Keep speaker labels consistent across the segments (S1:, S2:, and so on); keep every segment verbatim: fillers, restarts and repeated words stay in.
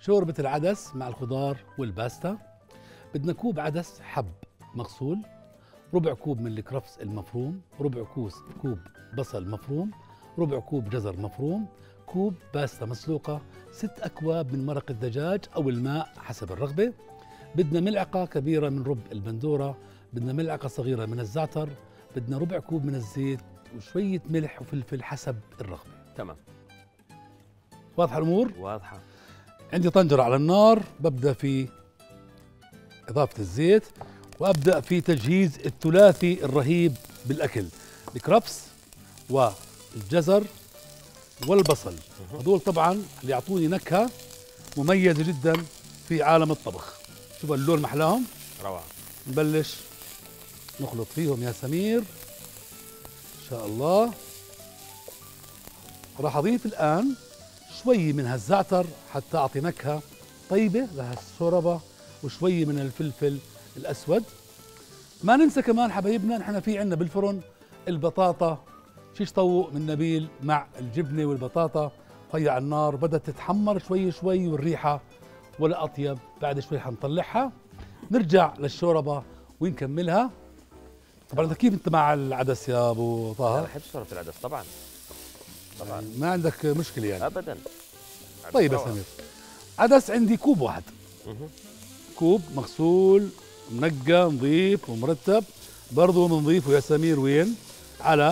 S1: شوربة العدس مع الخضار والباستا. بدنا كوب عدس حب مغسول، ربع كوب من الكرفس المفروم، ربع كوس كوب بصل مفروم، ربع كوب جزر مفروم، كوب باستا مسلوقة، ست أكواب من مرق الدجاج أو الماء حسب الرغبة. بدنا ملعقة كبيرة من رب البندورة، بدنا ملعقة صغيرة من الزعتر، بدنا ربع كوب من الزيت وشوية ملح وفلفل حسب الرغبة.
S2: تمام.
S1: واضحة الأمور؟
S2: واضحة.
S1: عندي طنجرة على النار، ببدأ في إضافة الزيت وأبدأ في تجهيز الثلاثي الرهيب بالأكل، الكرفس والجزر والبصل. هذول طبعا اللي يعطوني نكهة مميزة جدا في عالم الطبخ. شوفوا اللون محلاهم،
S2: روعة.
S1: نبلش نخلط فيهم يا سمير إن شاء الله. راح أضيف الآن شوي من هالزعتر حتى أعطي نكهة طيبة لهالشوربة، وشوي من الفلفل الأسود. ما ننسى كمان حبايبنا نحن في عندنا بالفرن البطاطا شيش طاووق من نبيل مع الجبنة والبطاطا، وهي على النار بدأت تتحمر شوي شوي والريحة ولا أطيب. بعد شوي حنطلعها نرجع للشوربة ونكملها. طبعا انت كيف انت مع العدس يا ابو طه؟
S2: انا بحب شوربة العدس طبعا طبعا.
S1: يعني ما عندك مشكلة يعني؟
S2: ابدا.
S1: طيب يا سمير، عدس عندي كوب واحد.
S2: مه.
S1: كوب مغسول منقى نظيف ومرتب، برضه بنضيفه يا سمير وين؟ على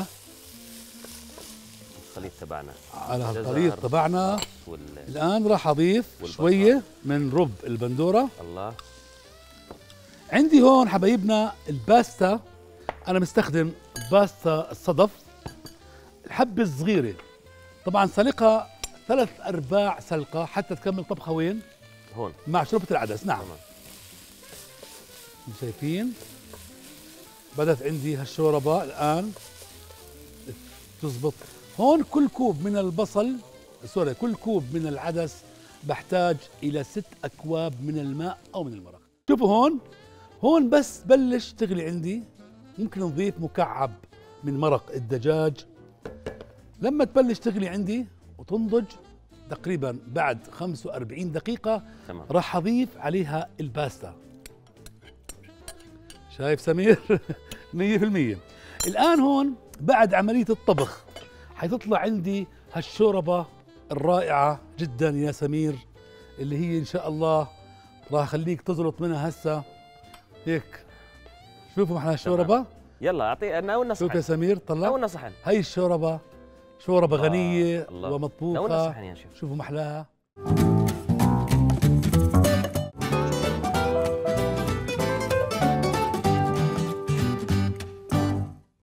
S2: الخليط تبعنا،
S1: على الخليط تبعنا.
S2: وال...
S1: الآن راح أضيف
S2: والبصل.
S1: شوية من رب البندورة.
S2: الله.
S1: عندي هون حبايبنا الباستا، أنا مستخدم باستا الصدف الحبة الصغيرة، طبعا سلقها ثلاث أرباع سلقة حتى تكمل طبخة وين؟
S2: هون
S1: مع شوربة العدس. نعم
S2: تمام.
S1: شايفين بدت عندي هالشوربة الآن تزبط. هون كل كوب من البصل سوري كل كوب من العدس بحتاج إلى ست أكواب من الماء أو من المرق. شوفوا هون هون بس بلش تغلي عندي، ممكن نضيف مكعب من مرق الدجاج. لما تبلش تغلي عندي وتنضج تقريبا بعد خمسة وأربعين دقيقة
S2: تمام.
S1: راح أضيف عليها الباستا. شايف سمير؟ مية بالمية. الآن هون بعد عملية الطبخ حتطلع عندي هالشوربة الرائعة جدا يا سمير، اللي هي إن شاء الله راح أخليك تزلط منها هسه هيك. شوفوا محلها الشوربة.
S2: يلا أعطي ناولنا صحن.
S1: شوف يا سمير طلع
S2: ناولنا صحن.
S1: هي الشوربة شوربة غنية
S2: الله.
S1: ومطبوخة.
S2: ناولنا صحن يا شيخ.
S1: شوفوا محلاها.